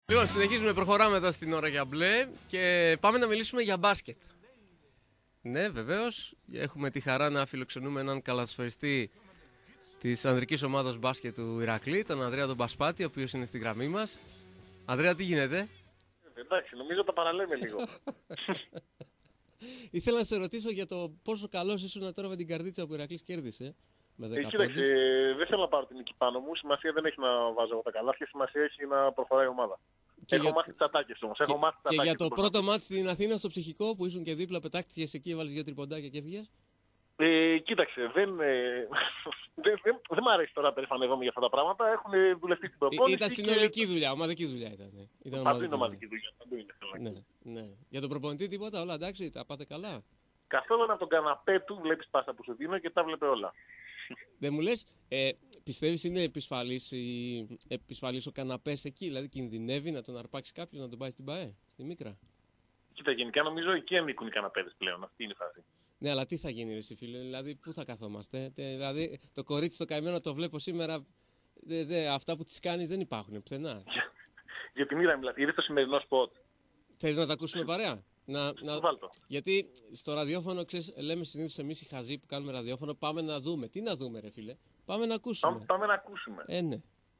Λοιπόν, συνεχίζουμε, προχωράμε εδώ στην ώρα για μπλε και πάμε να μιλήσουμε για μπάσκετ. Ναι, βεβαίως, έχουμε τη χαρά να φιλοξενούμε έναν καλαθοσφαιριστή της ανδρικής ομάδας μπάσκετ του Ηρακλή, τον Ανδρέα τον Πασπάτη, ο οποίος είναι στη γραμμή μας. Ανδρέα, τι γίνεται? Εντάξει, νομίζω τα παραλέμε λίγο. Ήθελα να σε ρωτήσω για το πόσο καλός ήσουν τώρα με την καρδίτσα που ο Ηρακλής κέρδισε. Με 10 Κοίταξε, πόντους. δεν θέλω να πάρω την νίκη πάνω μου. Σημασία δεν έχει να βάζω εγώ τα καλάθια, σημασία έχει να προχωράει η ομάδα. Και Έχω για- μάθει τις ατάκες όμως. Έχω μάθει τις Και για ατάκες το του πρώτο μάτς στην Αθήνα στο ψυχικό που ήσουν και δίπλα, πετάχτηκες εκεί, έβαλες 2 τριποντάκια και έφυγες. Κοίταξε, δεν μ' αρέσει τώρα να περηφανεύομαι για αυτά τα πράγματα. Έχουν δουλευτεί στην προπόνηση. Ήταν συνολική δουλειά, ομαδική δουλειά ήταν. Παντού είναι ομαδική δουλειά. Παντού είναι. Ναι. Για τον προπονητή τίποτα, όλα εντάξει, τα πάτε καλά. Καθόλου από τον καναπέ του βλέπεις πάσα που σου δίνω και τα βλέπει όλα. Δεν μου λες, πιστεύεις είναι επισφαλής ο καναπές εκεί, δηλαδή κινδυνεύει να τον αρπάξει κάποιος να τον πάει στην ΠΑΕ, στη Μίκρα? Κοίτα, γενικά νομίζω εκεί ανήκουν οι καναπέδες πλέον. Αυτή είναι η φάση. Ναι, αλλά τι θα γίνει ρε εσύ φίλε, δηλαδή πού θα καθόμαστε, δηλαδή το κορίτσι το καημένο το βλέπω σήμερα, αυτά που τις κάνεις δεν υπάρχουν πουθενά. Για την ήρα μιλάς. Είδες το σημερινό σποτ. Θες να τα ακούσουμε παρέα? Βάλτο. Γιατί στο ραδιόφωνο, ξέρεις, λέμε συνήθως εμείς οι χαζοί που κάνουμε ραδιόφωνο, πάμε να δούμε. Τι να δούμε ρε φίλε, πάμε να ακούσουμε. Πάμε να ακούσουμε. Ναι.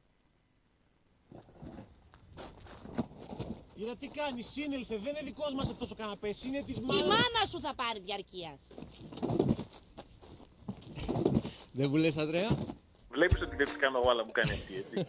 Ήρα, τι κάνεις, σύνελθε, δεν είναι δικός μας αυτός ο καναπές, είναι της Η μάνας. μάνα σου θα πάρει διαρκείας. Δεν μου λες, Ανδρέα? Βλέπεις ότι δεν της κάνω εγώ, αλλά μου κάνει αυτή, έτσι.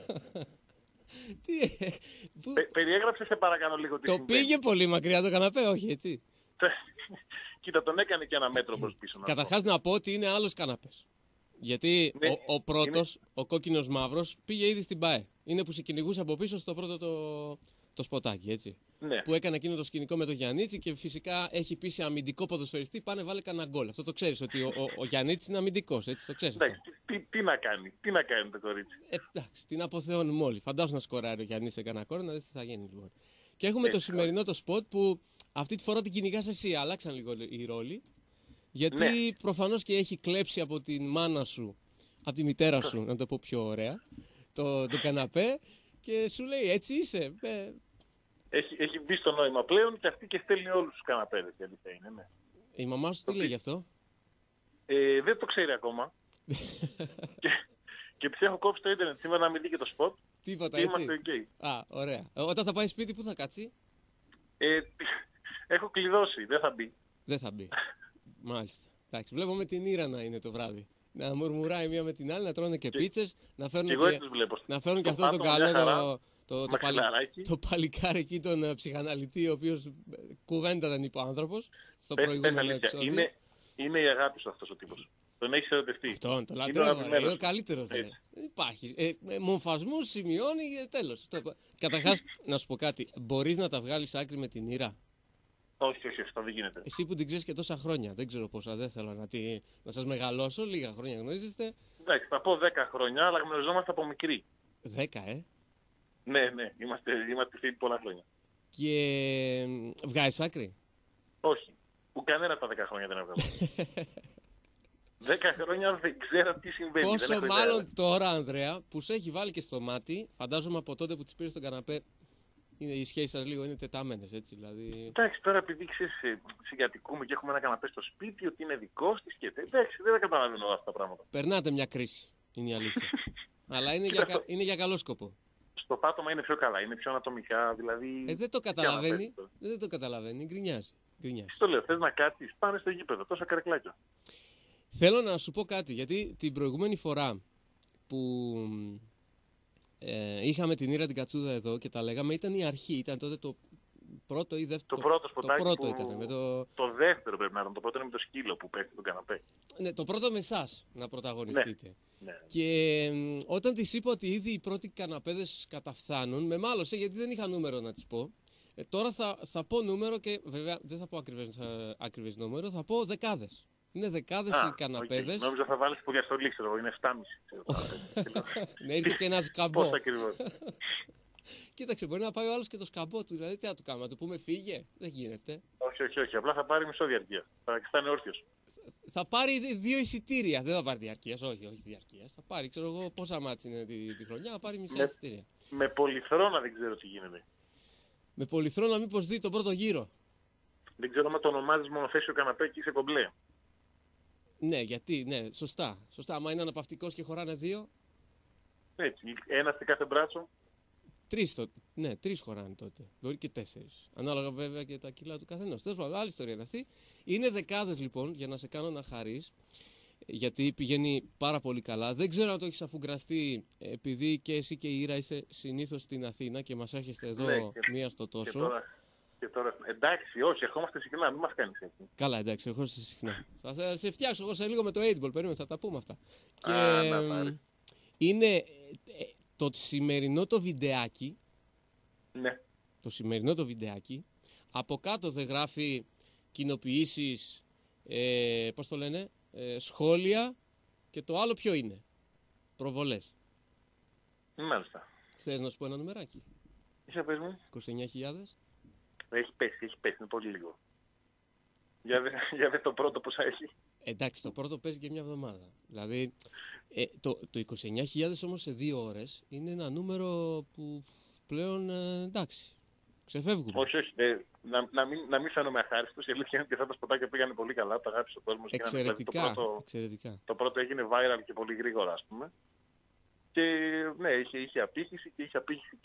Πού- Περιέγραψε σε παρακαλώ λίγο τι Το συμβαίνει. πήγε πολύ μακριά το καναπέ, όχι έτσι? Κοίτα, τον έκανε και ένα μέτρο προς πίσω. Καταρχάς να πω ότι είναι άλλος καναπές. Γιατί Ναι, ο πρώτος, ο κόκκινος μαύρος, πήγε ήδη στην ΠΑΕ. Είναι που σε κυνηγούσε από πίσω στο πρώτο το σποτάκι, έτσι. Ναι. Που έκανε εκείνο το σκηνικό με τον Γιαννίτσι και φυσικά έχει πει σε αμυντικό ποδοσφαιριστή, πάνε βάλε κανένα γκολ. Αυτό το ξέρεις, ότι ο Γιαννίτσης είναι αμυντικός, έτσι, το ξέρεις αυτό. Εντάξει, τι να κάνει το κορίτσι. Εντάξει, την αποθεώνουμε όλοι. Φαντάσου να σκοράρει ο Γιάννης σε κανένα κόρνο, να δεις τι θα γίνει λοιπόν. Και έχουμε το σημερινό το σποτ που αυτή τη φορά την κυνηγάς εσύ. Αλλάξαν λίγο οι ρόλοι. Γιατί Ναι. προφανώς και έχει κλέψει από την μάνα σου, από τη μητέρα σου, να το πω πιο ωραία, το καναπέ και σου λέει έτσι είσαι. Έχει μπει στο νόημα πλέον και αυτή και στέλνει όλους τους καναπέδες. Γιατί θα είναι, ναι. Η μαμά σου τι λέει γι' αυτό? Δεν το ξέρει ακόμα. και της έχω κόψει το ίντερνετ σήμερα να μην δει και το σποτ. Τίποτα Και έτσι. είμαστε ok. Α, ωραία. Όταν θα πάει σπίτι, πού θα κάτσει? Έχω κλειδώσει, δεν θα μπει. Δεν θα μπει. Μάλιστα. Εντάξει, βλέπουμε την Ήρα να είναι το βράδυ. Να μουρμουράει μία με την άλλη, να τρώνε και πίτσες, να φέρουν Και εγώ έτσι τους βλέπω. να φέρουν και Στο αυτόν τον πάτωμα, μια χαρά, καλό μαξιλαράκι. το παλικάρι εκεί, τον ψυχαναλυτή, ο οποίος κουβέντα δεν είπε ο άνθρωπος, στο Πες προηγούμενο αλήθεια, επεισόδιο. είναι η αγάπη σου αυτός ο τύπος. Τον έχεις ερωτευτεί. Αυτόν, το Είναι ο λατρεύω, αγαπημένος είναι ο σου. καλύτερος. Έτσι. Δεν υπάρχει. Μομφασμούς σημειώνει και τέλος. Καταρχάς, να σου πω κάτι, μπορείς να τα βγάλεις άκρη με την Ήρα? Όχι, αυτό δεν γίνεται. Εσύ που την ξέρεις και τόσα χρόνια, δεν ξέρω πόσα, δεν θέλω να σας μεγαλώσω, λίγα χρόνια γνωρίζεστε. Εντάξει, θα πω 10 χρόνια, αλλά γνωριζόμαστε από μικρή. 10, Ναι, είμαστε φίλοι πολλά χρόνια. Και βγάζεις άκρη. Όχι, που κανένα από τα 10 χρόνια δεν έβγαλε. 10 χρόνια δεν ξέρω τι συμβαίνει. δεν Πόσο έχω ιδέα. μάλλον τώρα, Ανδρέα, που σε έχει βάλει και στο μάτι, φαντάζομαι από τότε που τις πήρες στον καναπέ, οι σχέσεις σας λίγο είναι τεταμένες, έτσι, δηλαδή. Εντάξει, τώρα επειδή ξέρεις, συγκατοικούμε και έχουμε ένα καναπέ στο σπίτι, ότι είναι δικός της και εντάξει, δεν τα καταλαβαίνω αυτά τα πράγματα. Περνάτε μια κρίση, είναι η αλήθεια. Αλλά είναι είναι για καλό σκοπό. Στο πάτωμα είναι πιο καλά, είναι πιο ανατομικά, δηλαδή... Δεν το καταλαβαίνει, δεν το καταλαβαίνει, γκρινιάζει. Στο λέω, θες να κάτσεις, πάνε στο γήπεδο, τόσα καρεκλάκια. Θέλω να σου πω κάτι, γιατί την προηγούμενη φορά που είχαμε την Ήρα την Κατσούδα εδώ και τα λέγαμε, ήταν η αρχή, ήταν τότε το πρώτο ή δεύτερο. Το πρώτο σποτάκι πρώτο που... ήταν. Το δεύτερο πρέπει να ήταν, το πρώτο είναι με το σκύλο που πέφτει τον καναπέ. Ναι, το πρώτο με εσάς να πρωταγωνιστείτε. Ναι. Και όταν της είπα ότι ήδη οι πρώτοι καναπέδες καταφθάνουν, με μάλωσε γιατί δεν είχα νούμερο να της πω. Τώρα θα πω νούμερο και βέβαια δεν θα πω ακριβές νούμερο, θα πω δεκάδες. Είναι δεκάδες οι καναπέδες. Νόμιζα θα βάλεις που διαστολή, ξέρω εγώ, είναι 7,5. Να ήρθε και ένα σκαμπό. Πώς ακριβώς. Κοίταξε, μπορεί να πάει ο άλλος και το σκαμπό του. Δηλαδή, τι να του κάνουμε, να του πούμε φύγε. Δεν γίνεται. Όχι. Απλά θα πάρει μισό διαρκεία. Θα είναι όρθιος. Θα πάρει 2 εισιτήρια. Δεν θα πάρει διαρκείας. Όχι διαρκείας. Θα πάρει, ξέρω εγώ, πόσα μάτς είναι τη χρονιά. Θα πάρει μισά εισιτήρια. Με πολυθρόνα δεν ξέρω τι γίνεται. Με πολυθρόνα μήπως δει τον πρώτο γύρο. Δεν ξέρω αν το ονομάζεις μονοθέσιο καναπέ και είσαι κομπλέ. Ναι, γιατί, ναι, σωστά. Σωστά, άμα είναι αναπαυτικός και χωράνε 2. Έτσι, ένα σε κάθε μπράτσο. 3 ναι, 3 χωράνε τότε. Μπορεί και 4. Ανάλογα βέβαια και τα κιλά του καθενός. Τέλος πάντων, άλλη ιστορία είναι αυτή. Είναι δεκάδες λοιπόν για να σε κάνω να χαρείς. Γιατί πηγαίνει πάρα πολύ καλά. Δεν ξέρω αν το έχεις αφουγκραστεί, επειδή και εσύ και η Ήρα είστε συνήθως στην Αθήνα και μας έρχεστε εδώ Ναι, μία στο τόσο. Και τώρα, εντάξει, όχι, ερχόμαστε συχνά, μην μας κάνεις έτσι. Καλά, εντάξει, ερχόμαστε συχνά. Θα σε φτιάξω εγώ σε λίγο με το 8ball, περίμενε, θα τα πούμε αυτά. Και είναι το σημερινό το βιντεάκι. Ναι. Το σημερινό το βιντεάκι. Από κάτω δεν γράφει κοινοποιήσεις, πώς το λένε, σχόλια, και το άλλο ποιο είναι? Προβολές. Μάλιστα. Θες να σου πω ένα νουμεράκι? Είσαι πες μου. 29.000. Έχει πέσει, είναι πολύ λίγο. Για δε το πρώτο πόσα έχει. Εντάξει, το πρώτο παίζει και μια εβδομάδα. Δηλαδή, το 29.000 όμως σε 2 ώρες είναι ένα νούμερο που πλέον, εντάξει, ξεφεύγουμε. Όχι, να μην φαίνομαι αχάριστος. Η αλήθεια είναι ότι αυτά τα σποτάκια πήγανε πολύ καλά, τα αγάπησε ο κόσμος. Εξαιρετικά, δηλαδή, εξαιρετικά. Το πρώτο έγινε viral και πολύ γρήγορα, ας πούμε. Και ναι, είχε απήχηση και είχε απήχηση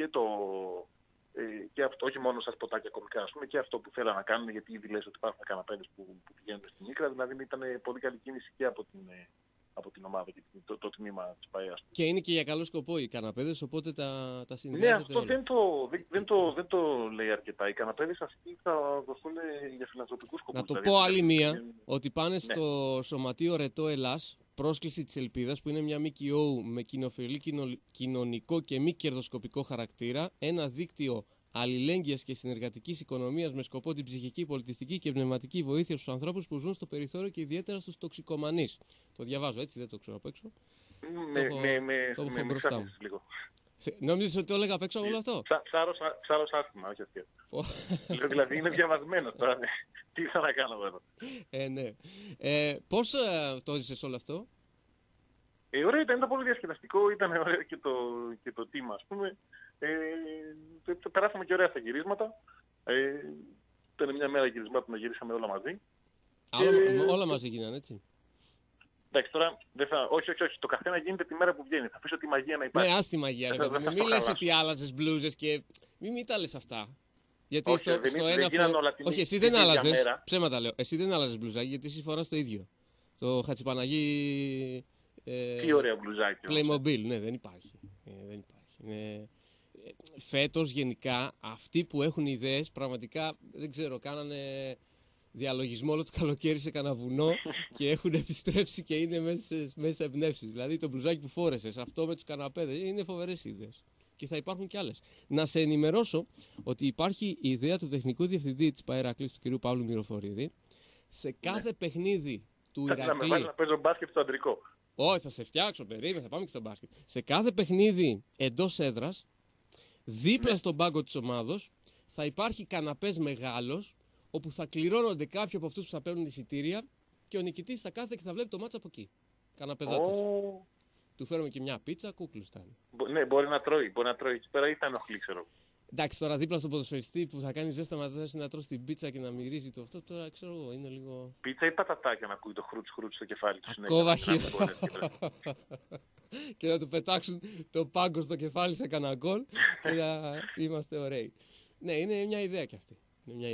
και αυτό, όχι μόνο στα σποτάκια κομικά, ας πούμε, και αυτό που θέλανε να κάνουν, γιατί ήδη λες ότι υπάρχουν καναπέδες που πηγαίνουν στην Ίκρα, δηλαδή ήταν πολύ καλή κίνηση και από την ομάδα και το τμήμα της ΠΑΕΑΣ. Και είναι και για καλό σκοπό οι καναπέδες, οπότε τα συνδυάζεται Ναι, αυτό όλα. δεν το λέει αρκετά. Οι καναπέδες αυτοί θα δοθούν για φιλανθρωπικούς σκοπούς. Να το δηλαδή, πω άλλη μία, ότι πάνε ναι. στο Σωματείο Ρετό Ελλάς, πρόσκληση της Ελπίδας, που είναι μια ΜΚΟ με κοινοφιλή κοινωνικό και μη κερδοσκοπικό χαρακτήρα, ένα δίκτυο αλληλέγγυας και συνεργατικής οικονομίας με σκοπό την ψυχική, πολιτιστική και πνευματική βοήθεια στους ανθρώπους που ζουν στο περιθώριο και ιδιαίτερα στους τοξικομανείς. Το διαβάζω έτσι, δεν το ξέρω απ' έξω. Το έχω μπροστά μου. Νόμιζες ότι το έλεγα απ' έξω όλο αυτό? Ψάρος άσχημα, όχι αστείο. Δηλαδή είναι διαβασμένο τώρα. Τι θα να κάνω εδώ. Ναι. Πώς το έζησες όλο αυτό? Ωραίο ήταν πολύ διασκεδαστικό, ήταν ωραίο και το team, ας πούμε. Περάσαμε και ωραία στα γυρίσματα. Ήταν μια μέρα γυρισμάτων να γυρίσαμε όλα μαζί. Όλα μαζί γίνανε, έτσι? Εντάξει, τώρα όχι, το καθένα γίνεται τη μέρα που βγαίνει. Θα αφήσω τη μαγεία να υπάρχει. Ναι, ας τη μαγεία, ρε παιδί μου. Μην λες ότι άλλαζες μπλούζες και μην τα λες αυτά. Γιατί όχι, στο ένα όχι, εσύ δεν άλλαζες. Ψέματα λέω. Εσύ δεν άλλαζες μπλουζάκι, γιατί εσύ φοράς το ίδιο. Το Χατσιπαναγί. Τι ωραία μπλουζάκι. Playmobil, ναι, δεν υπάρχει. Δεν υπάρχει. Φέτος γενικά αυτοί που έχουν ιδέες πραγματικά δεν ξέρω, κάνανε διαλογισμό όλο το καλοκαίρι σε κανένα βουνό και έχουν επιστρέψει και είναι μέσα εμπνεύσεις. Δηλαδή το μπλουζάκι που φόρεσες, αυτό με τους καναπέδες, είναι φοβερές ιδέες. Και θα υπάρχουν κι άλλες. Να σε ενημερώσω ότι υπάρχει η ιδέα του τεχνικού διευθυντή της ΠΑΕΡΑΚΛΙΣ, του κ. Παύλου Μυροφορίδη, σε κάθε παιχνίδι του Ηρακλή. Να με βάλει να παίζω μπάσκετ στο αντρικό. Όχι, θα σε φτιάξω, περίμενε, θα πάμε και στο μπάσκετ. Σε κάθε παιχνίδι εντός έδρας, δίπλα στον πάγκο της ομάδος, θα υπάρχει καναπές μεγάλος, όπου θα κληρώνονται κάποιοι από αυτούς που θα παίρνουν εισιτήρια και ο νικητής θα κάθεται και θα βλέπει το μάτς από εκεί. Καναπεδάτος. Του φέρουμε και μια πίτσα, κούκλους θα είναι. Ναι, μπορεί να τρώει. Εκεί πέρα ή θα ενοχλεί, ξέρω. Εντάξει, τώρα δίπλα στον ποδοσφαιριστή που θα κάνει ζέστα μαζί να τρώσει την πίτσα και να μυρίζει το αυτό, τώρα ξέρω εγώ, είναι λίγο. Πίτσα ή πατατάκια να ακούει το χρούτς στο κεφάλι του. Ακόμα χειρότερα. Και να του πετάξουν το πάγκο στο κεφάλι σε κανένα γκολ και να είμαστε ωραίοι. Ναι, είναι μια ιδέα κι αυτή.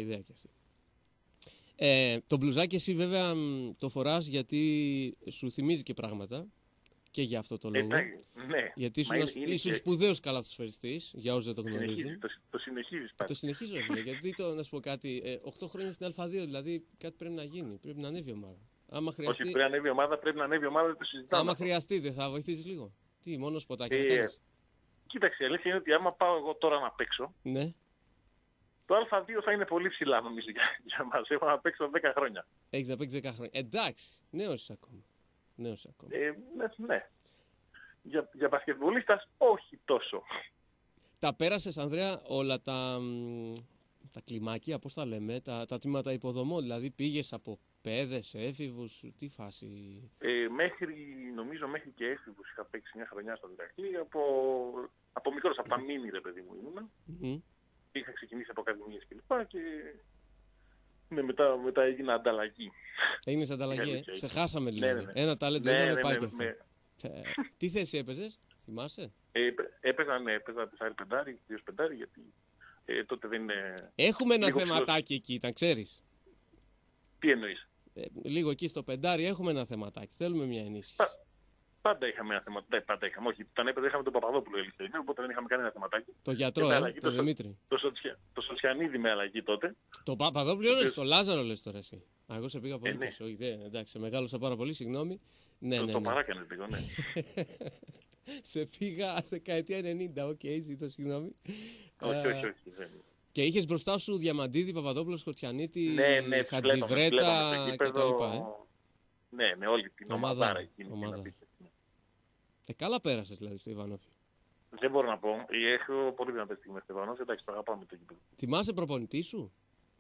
Το μπλουζάκι εσύ βέβαια το φοράς γιατί σου θυμίζει και πράγματα. Και για αυτό το λόγο. Ναι. Γιατί ήσουν σπουδαίος καλαθοσφαιριστής, για όσους δεν το γνωρίζουν. Το συνεχίζεις πάλι. Το συνεχίζω, γιατί να σου πω κάτι, 8 χρόνια στην Α2, δηλαδή κάτι πρέπει να γίνει, πρέπει να ανέβει η ομάδα. Άμα χρειαστεί... Όχι, πρέπει να ανέβει η ομάδα, δεν το συζητάμε. Άμα χρειαστεί, δεν θα βοηθήσεις λίγο? Τι, μόνο σποτάκι να κάνεις? Κοίταξε, η αλήθεια είναι ότι άμα πάω εγώ τώρα να παίξω, ναι. Το Α2 θα είναι πολύ ψηλά νομίζω για μας. Έχω να παίξω 10 χρόνια. Έχεις να παίξεις 10 χρόνια. Εντάξει, νέος ακόμα. Ναι. Για μπασκετμπολίστας όχι τόσο. Τα πέρασες, Ανδρέα, όλα τα κλιμάκια, πώς τα λέμε, τα τμήματα υποδομών, δηλαδή πήγες από παιδες, έφηβους, τι φάση? Νομίζω μέχρι και έφηβους είχα παίξει μια χρονιά στο Ηρακλή, από μικρός, από τα μίνι ρε παιδί μου ήμουνα. είχα ξεκινήσει από ακαδημίες κλπ. Και ναι, μετά έγινα ανταλλαγή. Έγινες ανταλλαγή, σε χάσαμε Ναι, δηλαδή. ναι. Ένα τάλεντο Ναι, είδαμε, ναι, πάει ναι, και αυτό. ναι. Τι θέση έπαιζες, θυμάσαι? Έπαιζα τεσσάρι πεντάρι, 2 πεντάρι, γιατί τότε δεν είναι... Έχουμε ένα λίγο θεματάκι εκεί, ήταν, ξέρεις. Τι εννοείς? Λίγο εκεί στο πεντάρι έχουμε ένα θεματάκι. Θέλουμε μια ενίσχυση. Πάντα είχαμε ένα θεματάκι. Δεν πάντα είχαμε. Όχι, όταν έπαιζε είχαμε τον Παπαδόπουλο Ελευθερίνο, οπότε δεν είχαμε κανένα θεματάκι. Το γιατρό, με αλλαγή, το Δημήτρη. Το Σοτσιανίδη με αλλαγή τότε. Το Παπαδόπουλο λες, το Λάζαρο λες τώρα εσύ. Εγώ σε πήγα πολύ ναι. πίσω. Εντάξει, σε μεγάλωσα πάρα πολύ, συγγνώμη. Ναι. Το παράκανες λίγο, ναι. Σε πήγα δεκαετία 90, οκ, ζητώ συγγνώμη. Όχι. Και είχες μπροστά σου Διαμαντίδη, Παπαδόπουλο, Σκορτσιανίτη, Ναι, Χατζιβρέτα κτλ. Ναι, όλη την ομαδάρα εκείνη. Καλά πέρασες δηλαδή στο Ιβανόφι. Δεν μπορώ να πω. Έχω πολύ δυνατές στιγμές στο Ιβανόφι. Εντάξει, το αγαπάμε το γήπεδο. Θυμάσαι προπονητή σου?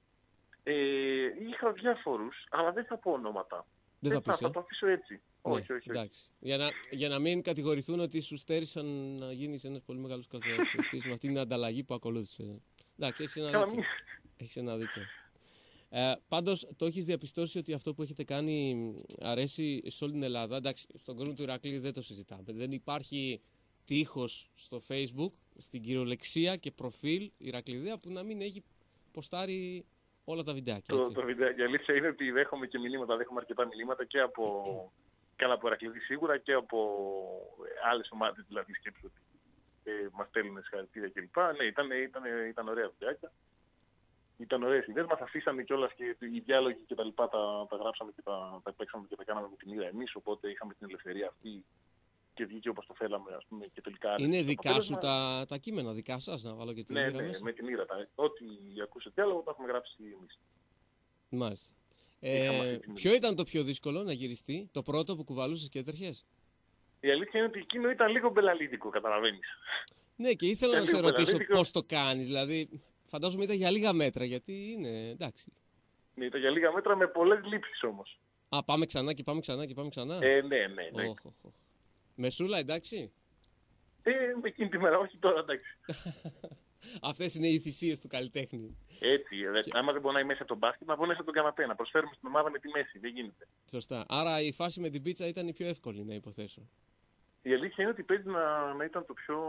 Είχα διάφορους, αλλά δεν θα πω ονόματα. Δεν θα πεις, θα το αφήσω έτσι. Ναι, Όχι. Εντάξει. Για να μην κατηγορηθούν ότι σου στέρισαν να γίνεις ένας πολύ μεγάλος καθοριστής με αυτήν την ανταλλαγή που ακολούθησε. Εντάξει, έχεις ένα δίκιο. Πάντως το έχεις διαπιστώσει ότι αυτό που έχετε κάνει αρέσει σε όλη την Ελλάδα. Εντάξει, στον κόσμο του Ηρακλή δεν το συζητάμε. Δεν υπάρχει τείχος στο Facebook, στην κυριολεξία και προφίλ Ηρακλειδέα που να μην έχει ποστάρει όλα τα βιντεάκια. Το βιντεάκι, η αλήθεια είναι ότι δέχομαι και μηνύματα, δέχομαι αρκετά μηνύματα και από Ηρακλειδή σίγουρα και από άλλες ομάδες, δηλαδή σκέψου ότι μας στέλνουν συγχαρητήρια κλπ. Ναι, ήταν ωραία βιντεάκια. Ήταν ωραίες ιδέες, μας αφήσανε κιόλας και οι διάλογοι και τα λοιπά τα γράψαμε και τα παίξαμε και τα κάναμε με την Ήρα εμείς, οπότε είχαμε την ελευθερία αυτή και βγήκε όπως το θέλαμε, ας πούμε, και τελικά... Είναι δικά σου τα κείμενα, δικά σας, να βάλω και την Ήρα μέσα? Ναι, με την Ήρα. Ό,τι ακούσε διάλογο το έχουμε γράψει εμείς. Μάλιστα. Ποιο ήταν το πιο δύσκολο να γυριστεί, το πρώτο που κουβαλούσες και έτρεχες? Η αλήθεια είναι ότι εκείνο ήταν λίγο μπελαλίδικο, καταλαβαίνεις. Ναι, και ήθελα να σε ρωτήσω πώς το κάνεις, δηλαδή... Φαντάζομαι ήταν για λίγα μέτρα, γιατί είναι εντάξει. Ναι, ήταν για λίγα μέτρα με πολλές λήψεις όμως. Πάμε ξανά και πάμε ξανά και πάμε ξανά. Ναι. Μεσούλα, εντάξει. Με εκείνη τη μέρα, όχι τώρα, εντάξει. Αυτές είναι οι θυσίες του καλλιτέχνη. Έτσι, άμα δεν μπορεί να είναι μέσα από τον μπάσκετ, να βγω μέσα από τον καναπέ, να προσφέρουμε στην ομάδα με τη μέση, δεν γίνεται. Σωστά. Άρα η φάση με την πίτσα ήταν η πιο εύκολη, να υποθέσω. Η αλήθεια είναι ότι παίζει να ήταν το πιο...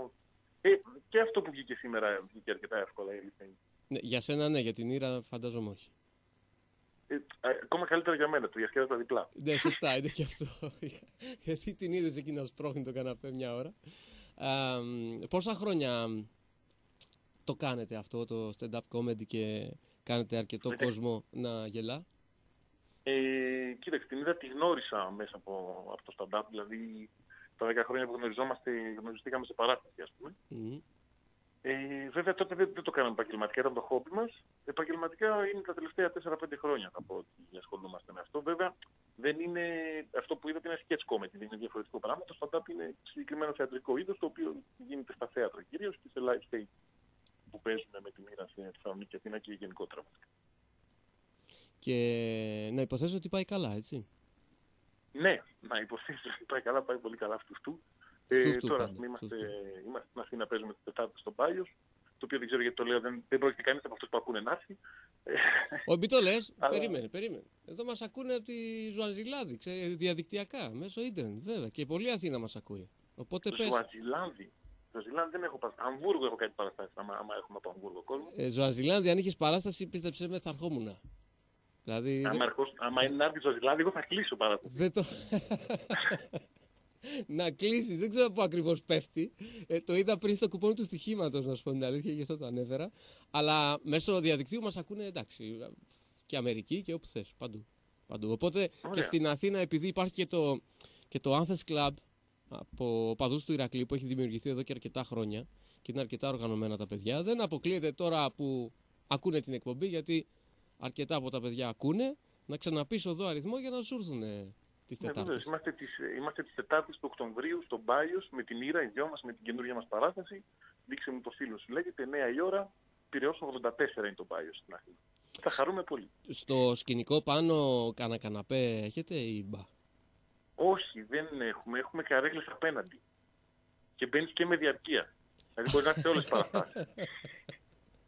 και αυτό που βγήκε σήμερα βγήκε αρκετά εύκολα, η αλήθεια είναι. Ναι, για σένα ναι, για την Ήρα φαντάζομαι όχι. Ακόμα καλύτερα για μένα, το διασκέδασα διπλά. Ναι, σωστά, είναι και αυτό. Γιατί την είδες εκεί να σπρώχνει το καναπέ μια ώρα. Πόσα χρόνια το κάνετε αυτό το stand-up comedy και κάνετε αρκετό κόσμο να γελά? Κοίταξε, την Ήρα τη γνώρισα μέσα από το stand-up, δηλαδή τα 10 χρόνια που γνωριστήκαμε σε παράσταση, ας πούμε. Βέβαια τότε δεν το κάναμε επαγγελματικά, ήταν το χόμπι μας. Επαγγελματικά είναι τα τελευταία 4-5 χρόνια θα πω ότι ασχολούμαστε με αυτό. Βέβαια δεν είναι αυτό που είδατε, είναι sketch comedy, δεν είναι διαφορετικό πράγμα. Το stand-up είναι συγκεκριμένο θεατρικό είδος, το οποίο γίνεται στα θέατρα κυρίως και σε live stage που παίζουν με την Ήρα στη Θεσσαλονίκη και Αθήνα και γενικότερα. Και να υποθέσω ότι πάει καλά, έτσι? Ναι, να υποθέσω ότι πάει καλά, πάει πολύ καλά αυτού. Τώρα είμαστε στην Αθήνα, παίζουμε την Τετάρτη στο Πάγιος, το οποίο δεν ξέρω γιατί το λέω, δεν πρόκειται κανείς από αυτούς που ακούνε να έρθει. Όχι, μην το λες, περίμενε. Εδώ μας ακούνε από τη Ζουανζιλάδη, διαδικτυακά, μέσω ίντερνετ βέβαια, και πολλή Αθήνα μας ακούει. Οπότε πες. Ζουανζιλάδη δεν έχω παραστάσει. Αμβούργο έχω κάτι παραστάσει, άμα έχουμε από Αμβούργο κόσμο. Ζουανζιλάδη, αν είχες παράσταση, πίστεψε με, θα ερχόμουν. Δηλαδή, άμα είναι να έρθει Ζουανζιλάδη, εγώ θα κλείσω παράσταση. Να κλείσεις, δεν ξέρω πού ακριβώς πέφτει. Το είδα πριν στο κουπόνι του στοιχήματος, να σου πω την αλήθεια, γι' αυτό το ανέφερα. Αλλά μέσω διαδικτύου μας ακούνε, εντάξει, και Αμερική και όπου θες, παντού. Οπότε και στην Αθήνα, επειδή υπάρχει και το Anthers Club από οπαδούς του Ηρακλή που έχει δημιουργηθεί εδώ και αρκετά χρόνια και είναι αρκετά οργανωμένα τα παιδιά, δεν αποκλείεται τώρα που ακούνε την εκπομπή, γιατί αρκετά από τα παιδιά ακούνε, να ξαναπείς εδώ αριθμό για να σου έρθουν. Είμαστε τις Τετάρτες του Οκτωβρίου στον Πάγιος με την Ήρα, οι δυο μας, με την καινούργια μας παράσταση. Δείξε μου το φίλο σου, λέγεται 9 η ώρα, Πειραιώς 84 είναι το Πάγιος στην Αθήνα. Θα χαρούμε πολύ. Στο σκηνικό πάνω καναπέ έχετε ή μπα? Όχι, δεν έχουμε. Έχουμε καρέκλες απέναντι. Και μπαίνεις και με διαρκεία. Δηλαδή μπορεί να έχετε όλες τις παραστάσεις.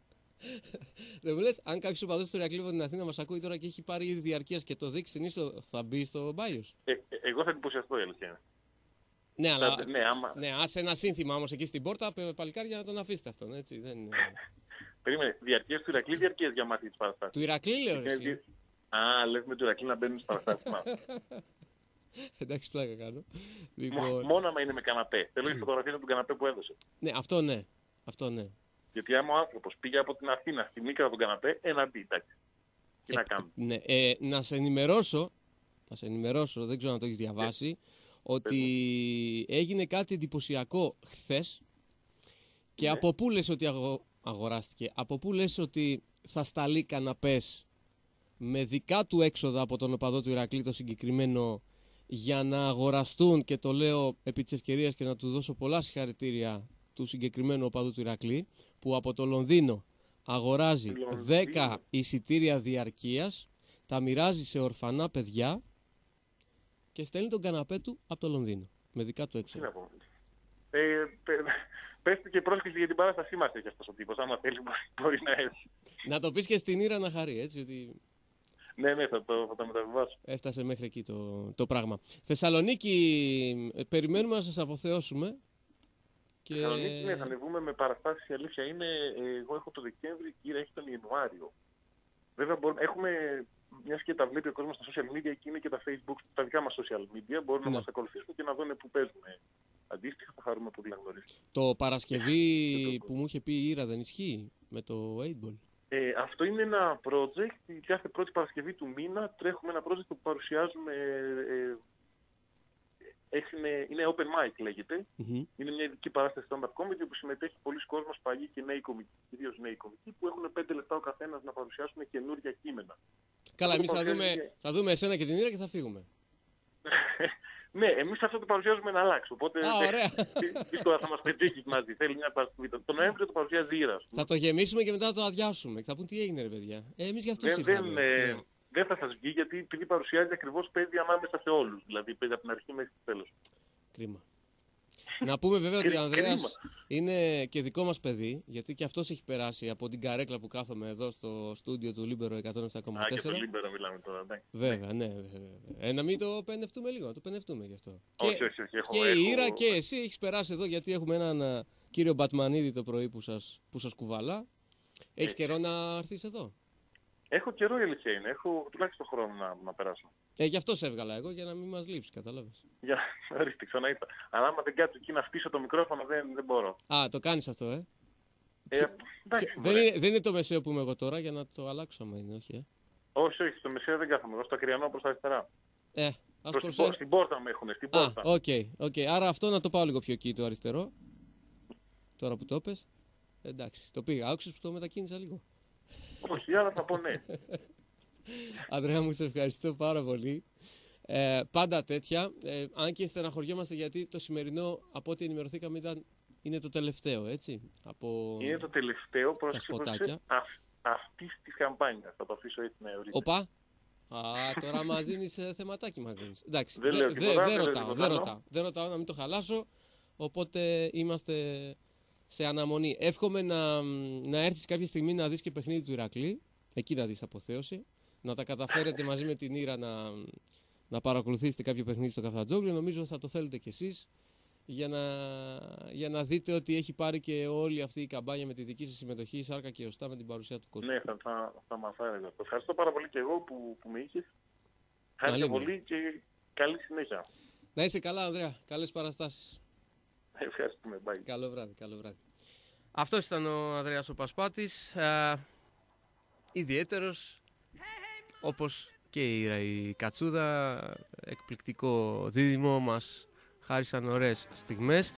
Δεν μου λες, αν κάποιος οπαδός του Ηρακλείου από την Αθήνα μας ακούει τώρα και έχει πάρει ήδη διαρκείας και το δείξει στην είσοδο, θα μπει στο Μπάιος? Εγώ θα εντυπωσιαστώ, η αλήθεια είναι. Ναι, αλλά Ναι, άμα... ναι, άσε ένα σύνθημα όμως εκεί στην πόρτα, παλικάρια να τον αφήσετε αυτόν, έτσι. Δεν είναι... Περίμενε, διαρκείας του Ηρακλείου, διαρκείας για μάθη της παραστάσης. Του Ηρακλείου λέω ρε εσύ. Α, λες με του Ηρακλείου να μπαίνουν στις παραστάσεις μας. Εντάξει, πλάκα κάνω. Λοιπόν... Μόνο άμα είναι με καναπέ. Θέλω τη φωτογραφία του καναπέ που έδωσε. Ναι, αυτό ναι. Αυτό ναι. Γιατί άμα ο άνθρωπος πήγε από την Αθήνα στη Μύκρα τον καναπέ, να μπει, εντάξει. Τι να κάνουμε. Ναι, να σε ενημερώσω, δεν ξέρω αν το έχεις διαβάσει, ότι έγινε κάτι εντυπωσιακό χθες και από πού λες ότι αγοράστηκε, από πού λες ότι θα σταλεί καναπές με δικά του έξοδα από τον οπαδό του Ηρακλή το συγκεκριμένο για να αγοραστούν, και το λέω επί της ευκαιρίας και να του δώσω πολλά συγχαρητήρια του συγκεκριμένου οπαδού του Ηρακλή, που από το Λονδίνο αγοράζει 10 εισιτήρια διαρκείας, τα μοιράζει σε ορφανά παιδιά και στέλνει τον καναπέ του από το Λονδίνο με δικά του έξοδα. Τι να πω. Πες του και πρόσκληση για την παράστασή μας έχει αυτός ο τύπος. Άμα θέλει μπορεί να έρθει. Να το πεις και στην Ήρα να χαρεί, έτσι, ότι... Ναι, θα το μεταβιβάσω. Έφτασε μέχρι εκεί το πράγμα. Θεσσαλονίκη, περιμένουμε να σας αποθεώσουμε. Και... Θεσσαλονίκη, ναι, θα ανεβούμε με παραστάσεις. Η αλήθεια είναι, εγώ έχω το Δεκέμβρη, η Κύρα έχει τον Ιανουάριο. Βέβαια, έχουμε, μιας και τα βλέπει ο κόσμος στα social media, εκεί είναι και τα Facebook, τα δικά μας social media, μπορούν να μας ακολουθήσουν και να δουν που παίζουμε. Αντίστοιχα, θα χαρούμε πολύ να γνωρίσουμε. Το Παρασκευή που μου είχε πει η Ήρα δεν ισχύει με το 8ball? Αυτό είναι ένα project. Κάθε πρώτη Παρασκευή του μήνα τρέχουμε ένα project που παρουσιάζουμε. Είναι open mic λέγεται. Είναι μια ειδική παράσταση stand-up comedy όπου συμμετέχει πολλοί κόσμος, παλιοί και νέοι κομικοί, κυρίως νέοι κομικοί, που έχουν 5 λεπτά ο καθένας να παρουσιάσουν καινούργια κείμενα. Καλά, εμείς θα δούμε εσένα και την Ήρα και θα φύγουμε. Ναι, εμείς αυτό το παρουσιάζουμε να αλλάξει. Οπότε δύσκολα θα μας πετύχει μαζί. Θέλει μια Παρασκευή. Το Νοέμβριο το παρουσιάζει η Ήρα. Θα το γεμίσουμε και μετά θα το αδειάσουμε. Και θα πούν τι έγινε, ρε παιδιά. Εμείς γι' αυτό ήρθαμε. Δεν θα σας βγει, γιατί επειδή παρουσιάζει ακριβώς, παίζει ανάμεσα σε όλους. Δηλαδή παίζει από την αρχή μέχρι το τέλος. Κρίμα. Να πούμε βέβαια ότι ο Ανδρέας είναι και δικό μας παιδί, γιατί και αυτός έχει περάσει από την καρέκλα που κάθομαι εδώ στο στούντιο του Λίμπερο 107,4. Και το Λίμπερο μιλάμε τώρα, ναι. Βέβαια, ναι. Να μην το πενευτούμε λίγο, να το πενευτούμε γι' αυτό. Όχι. Και η Ήρα και εσύ έχεις περάσει εδώ, γιατί έχουμε έναν κύριο Μπατμανίδη το πρωί που σας κουβαλά. Έχεις καιρό να έρθεις εδώ? Έχω καιρό, η αλήθεια είναι. Έχω τουλάχιστον χρόνο να περάσω. Γι' αυτό σε έβγαλα εγώ, για να μην μας λείψει, κατάλαβες. Για ορίστε, ξαναείπα. Αλλά άμα δεν κάτσω εκεί να φτύσω το μικρόφωνο, δεν μπορώ. Α, το κάνεις αυτό, Εντάξει, δεν είναι το μεσαίο που είμαι εγώ τώρα, για να το αλλάξω άμα είναι, όχι, Όχι, στο μεσαίο δεν κάθομαι. Εγώ στο Ακριανό προς τα αριστερά. Στην πόρτα με έχουν, στην πόρτα. Οκ. Άρα αυτό να το πάω λίγο πιο εκεί, το αριστερό. Τώρα που το πες. Εντάξει, το πήγα. Άκουσες που το μετακίνησα λίγο? Όχι, αλλά θα πω ναι. Ανδρέα μου, σε ευχαριστώ πάρα πολύ. Πάντα τέτοια. Αν και στεναχωριόμαστε, γιατί το σημερινό, από ό,τι ενημερωθήκαμε, είναι το τελευταίο, έτσι. Είναι το τελευταίο προς αυτής της καμπάνιας. Θα το αφήσω έτσι να ευρύτερα. Οπα. Τώρα μας δίνεις θεματάκι, μας δίνεις. Εντάξει, δεν ρωτάω να μην το χαλάσω, οπότε είμαστε σε αναμονή. Εύχομαι να έρθεις κάποια στιγμή να δεις και παιχνίδι του Ηρακλή, εκεί να δεις αποθέωση, να τα καταφέρετε μαζί με την Ήρα να παρακολουθήσετε κάποιο παιχνίδι στο Καφτατζόγλιο. Νομίζω θα το θέλετε κι εσείς, για να δείτε ότι έχει πάρει και όλη αυτή η καμπάνια με τη δική σας συμμετοχή σάρκα και οστά με την παρουσία του κόσμου. Ναι, θα μας άρεσε. Ευχαριστώ πάρα πολύ και εγώ που με είχες. Χάρηκα πολύ και καλή συνέχεια. Να είσαι καλά, Ανδρέα. Καλές παραστάσεις. Ευχαριστούμε. Bye. Καλό βράδυ. Αυτός ήταν ο Ανδρέας ο Πασπάτης. Ιδιαίτερος, όπως και η Ήρα η Κατσούδα. Εκπληκτικό δίδυμο, μας χάρισαν ωραίες στιγμές.